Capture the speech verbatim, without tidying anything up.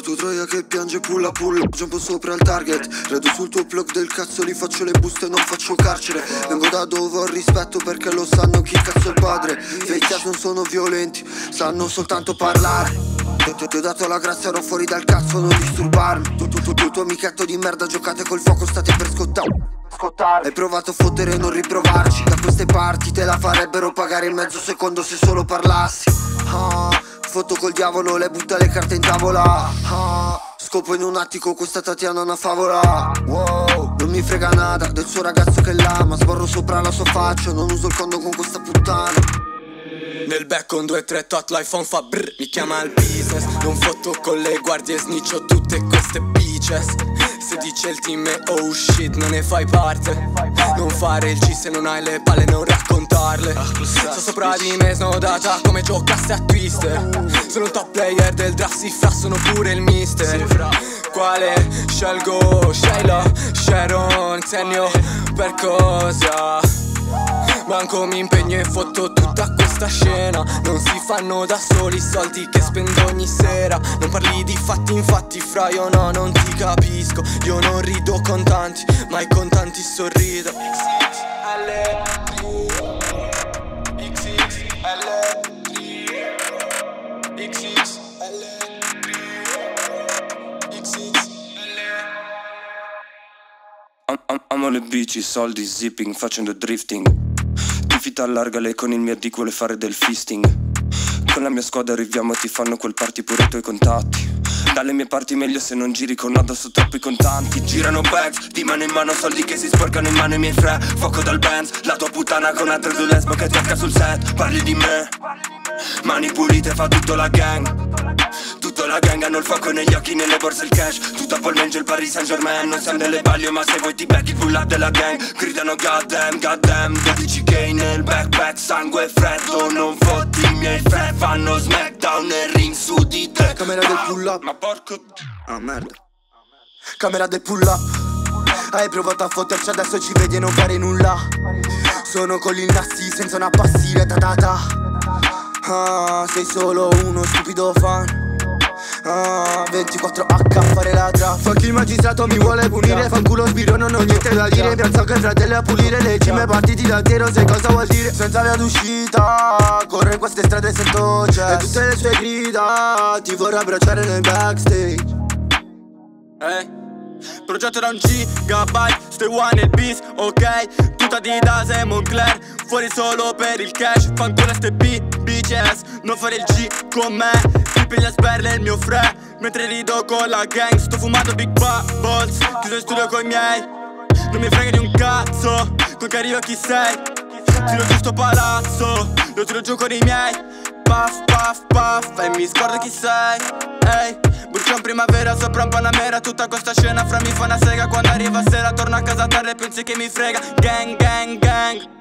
Tu troia che piange pulla pulla, jumpo sopra il target. Redo sul tuo plug del cazzo, li faccio le buste e non faccio carcere. Vengo da dove ho rispetto perché lo sanno chi cazzo è il padre. Fake ass non sono violenti, sanno soltanto parlare. Ti ho dato la grazia, ero fuori dal cazzo, non disturbarmi. Tu, tu, tu, tu, tuo amichetto di merda, giocate col fuoco, state per scottare. Hai provato a fottere e non riprovarci. Da queste parti te la farebbero pagare in mezzo secondo se solo parlassi. ah, Foto col diavolo, le butta le carte in tavola. ah, Scopo in un attico, questa Tatiana è una favola. Wow, non mi frega nada del suo ragazzo che l'ama. Sborro sopra la sua faccia, non uso il condom con questa puttana. Nel back con due tre tot l'iPhone fa brr, mi chiama il business. Non fotto con le guardie, sniccio tutte queste bitches. Se dice il team è oh shit, non ne fai parte. Non fare il G se non hai le palle, non raccontarle. Sto sopra di me snodata come giocasse a Twister. Sono il top player del draft, si fra, sono pure il mister. Quale scelgo? Sheila, Sharon, Zenio, per cosa? Manco mi impegno e fotto tutta questa scena. Non si fanno da soli i soldi che spendo ogni sera. Non parli di fatti, infatti fra, io no, non ti capisco. Io non rido con tanti, ma i contanti sorrido. Amo le bici, soldi, zipping, facendo drifting. Fita allargale con il mio D vuole fare del fisting. Con la mia squadra arriviamo e ti fanno quel party pure i tuoi contatti. Dalle mie parti meglio se non giri con addosso troppi contanti. Girano bags, di mano in mano soldi che si sporcano in mano i miei fre. Fuoco dal Benz, la tua puttana con altre due lesbo che tocca sul set. Parli di me, mani pulite fa tutto la gang. Tutto la gang hanno il fuoco negli occhi, nelle borse il cash. Tutto a Polmengio il Paris Saint Germain. Non siamo delle balie ma se vuoi ti becchi il pull up della gang. Gridano goddamn, goddamn, dodici K nel backpack, sangue freddo. Non fotti i miei fre, fanno smackdown nel ring su di te. Camera del pull up, ma porco. ah merda. Camera del pull up. Hai provato a fotterci, adesso ci vedi e non fare nulla. Sono con Lil Nassi senza una passile ta ta ta. Ah, sei solo uno stupido fan. Ah, ventiquattro H a fare la trap. Fuck il magistrato mi vuole punire. Fanculo sbirro, non ho niente da dire. Piazza che fratelli a pulire le cime partiti da zero. Sai cosa vuol dire? Senza via d'uscita, corro in queste strade sento c'è. E tutte le sue grida ti vorrà abbracciare nel backstage. Ehi, progetto da un gigabyte, stay one nel bis, ok. Tutta di Dase e Moncler, fuori solo per il cash. Fanculo ste B, bitches, non fare il G con me. Ti piglia sperle il mio fre, mentre rido con la gang. Sto fumando big bubbles, chiuso in studio coi miei. Non mi frega di un cazzo, con che arriva chi sei. Tiro giù sto palazzo, lo tiro giù con i miei. Puff, puff, puff, e mi scordo chi sei. Ehi, brucio in primavera sopra un Panamera. Tutta questa scena fra mi fa una sega. Quando arriva sera torno a casa tardi e pensi che mi frega. Gang, gang, gang.